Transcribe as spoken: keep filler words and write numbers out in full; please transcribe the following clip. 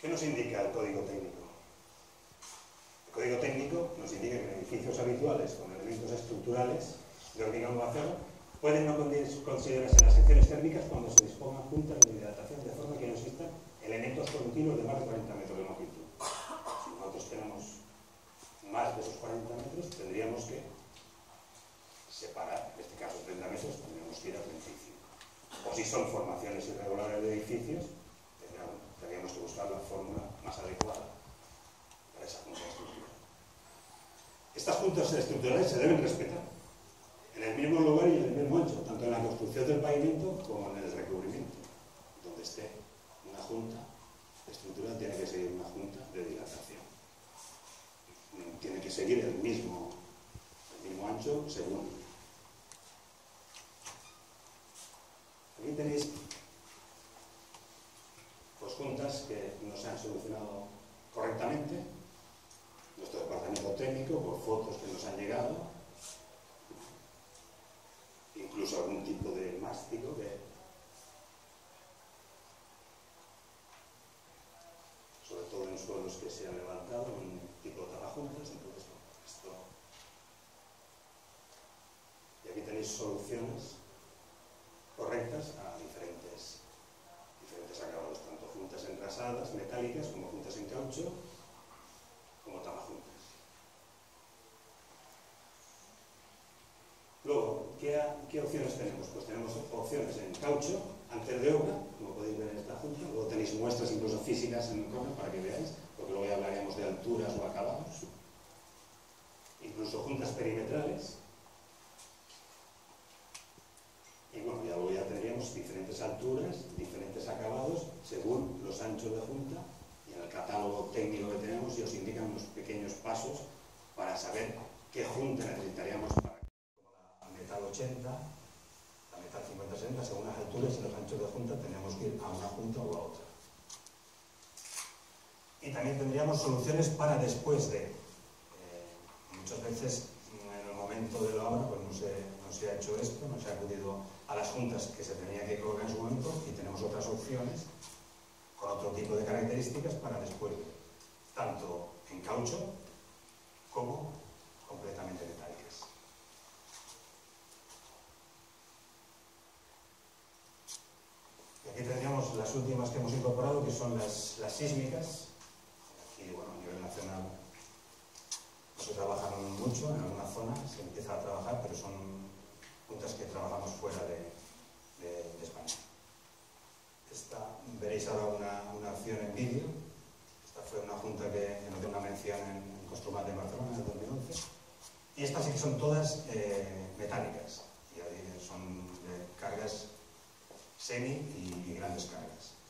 ¿Qué nos indica el código técnico? El código técnico nos indica que en edificios habituales con elementos estructurales de hormigón o acero pueden no considerarse las secciones térmicas cuando se dispongan juntas de hidratación de forma que no existan elementos continuos de más de cuarenta metros de longitud. Si nosotros tenemos más de esos cuarenta metros, tendríamos que separar, en este caso treinta metros, tendríamos que ir a treinta y cinco. O si son formaciones irregulares de edificios, tendríamos que buscar la fórmula más adecuada para esa junta estructural. Estas juntas estructurales se deben respetar en el mismo lugar y en el mismo ancho, tanto en la construcción del pavimento como en el recubrimiento. Donde esté una junta estructural tiene que seguir una junta de dilatación. Tiene que seguir el mismo, el mismo ancho según. Aquí tenéis pues, juntas que no se han solucionado correctamente. Nuestro departamento técnico, por fotos que nos han llegado, incluso algún tipo de mástico que, sobre todo en suelos que se han levantado, un tipo de tapajuntas. Entonces, esto. Y aquí tenéis soluciones correctas a diferentes, diferentes acabados, tanto juntas engrasadas, metálicas, como juntas en caucho, como tapajuntas. Luego, ¿qué, ¿qué opciones tenemos? Pues tenemos opciones en caucho, antes de obra, como podéis ver en esta junta. Luego tenéis muestras incluso físicas en el corner para que veáis, porque luego ya hablaríamos de alturas o acabados. Incluso juntas perimetrales. Y bueno, ya luego ya tendríamos diferentes alturas, diferentes acabados, según los anchos de junta. Y en el catálogo técnico que tenemos ya os indican unos pequeños pasos para saber qué junta necesitaríamos para como la metal ochenta, la metal cincuenta sesenta, según las alturas y los anchos de junta tenemos que ir a una junta o a otra. Y también tendríamos soluciones para después de. Eh, muchas veces en el momento de la obra pues no se, no se ha hecho esto, no se ha acudido a las juntas que se tenía que colocar en su momento y tenemos otras opciones con otro tipo de características para después de, tanto en caucho como completamente metálicas. Y aquí tendríamos las últimas que hemos incorporado, que son las, las sísmicas. Aquí, bueno, a nivel nacional no se trabajan mucho, en alguna zona se empieza a trabajar, pero son juntas que trabajamos fuera de, de, de España. Esta, veréis ahora una, una acción en vídeo. Esta fue una junta que nos dio una mención en, en Construmat de Barcelona en el dos mil once. Y estas sí que son todas eh, metálicas. Y son de cargas semi y, y grandes cargas.